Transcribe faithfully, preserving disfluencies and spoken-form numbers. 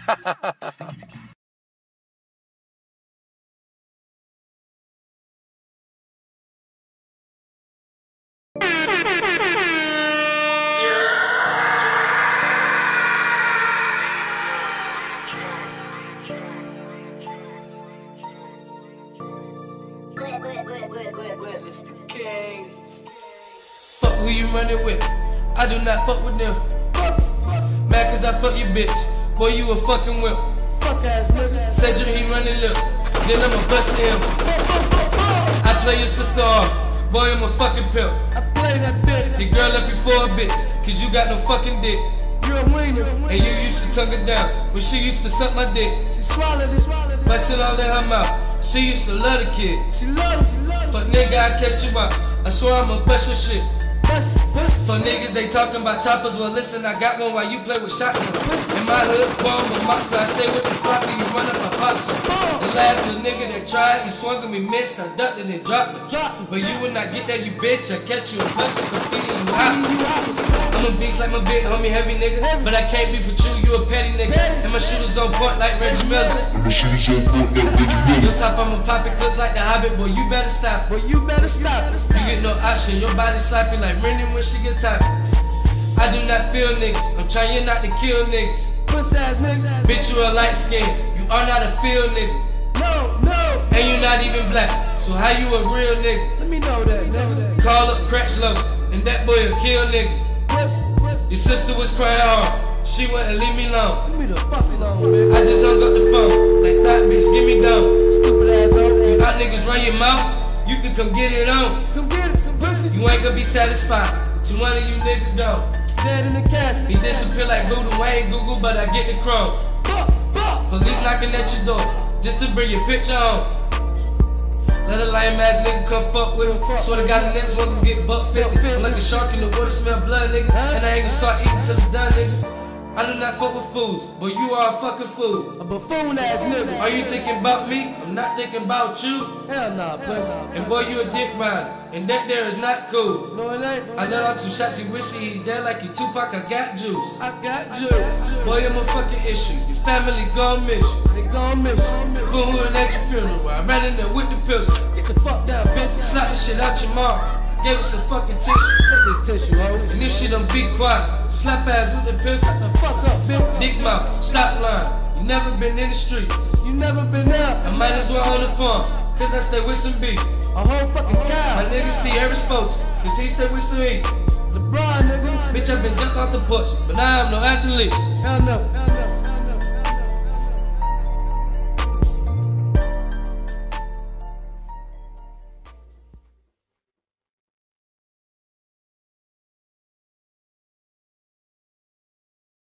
Fuck who you running with, I do not fuck with them. Mad cause I fuck your bitch, boy you a fucking wimp. Fuck ass nigga. Said you he running lip, then I'ma bust him. I play your sister off, boy I'm a fucking pimp. I play that bitch. Your girl left you for a bitch, cause you got no fucking dick. You a wiener. And you used to tongue her down, when she used to suck my dick. She swallowed it. Bust it all in her mouth, she used to love the kid. She love it. She love it. Fuck nigga, I catch you out, I swear I'ma bust your shit. Bust, bust. For niggas, they talking about choppers. Well, listen, I got one while you play with shotguns. In my hood, bomb a moxa, I stay with the flock and you run up a boxer. The last little nigga that tried, he swung at me, missed, I ducked and then dropped me. But you would not get that, you bitch. I catch you and fuck the graffiti and you hot. I'm a beast like my big homie, heavy nigga. But I can't be with you, you a petty nigga. And my shooters on point like Reggie Miller. And my shooters on point like Reggie Miller. Your top, I'ma pop it, clips like the Hobbit. Boy, you better stop. Boy, you better stop. You get no option, your body slapping like Rennie when she get tired. I do not feel niggas, I'm trying not to kill niggas. Puss ass niggas. Bitch, you a light skin, you are not a field nigga. No, no. And you not even black, so how you a real nigga? Let me know that, nigga. Call up Cratchlow, and that boy will kill niggas. Puss, puss. Your sister was crying hard, she wouldn't leave me alone. Leave me the fuck alone, man. I just hung up the phone, like that bitch, give me down. Stupid asshole. You got niggas run your mouth, you can come get it on. Come get it, pussy. You ain't gonna be satisfied, till one of you niggas gone. Dead in the casket. He disappear like voodoo, I ain't Google, but I get the chrome. Fuck, fuck. Police knocking at your door, just to bring your picture home. Let a lame ass nigga come fuck with him. Swear to God the next one can get buck fifty. I'm like a shark in the water, smell blood, nigga. And I ain't gonna start eating till it's done, nigga. I do not fuck with fools, but you are a fucking fool. A buffoon ass nigga. Are you thinking about me? I'm not thinking about you. Hell nah, pussy. And boy, you a dick rider, and that there is not cool. No, it ain't. I let out two shots, he wish he dead like he Tupac, I got juice. I got juice. Boy, I'm a fucking issue, your family gon' miss you. They gon' miss you. Go to an extra funeral where I ran in there with the pistol. Get the fuck down, bitch. Slap the shit out your mom. Gave us some fucking tissue. Take this tissue, ho. And if she don't be quiet, slap ass with the pistol. Shut the fuck up, bitch. Dick mouth, stop lying. You never been in the streets. You never been there. I might as well on the farm, cause I stay with some beef. A whole fucking cow. My nigga Steve Harris spoke, cause he stay with some heat. LeBron, nigga. Bitch, I been jumped off the porch, but now I'm no athlete. Hell no. Hell no.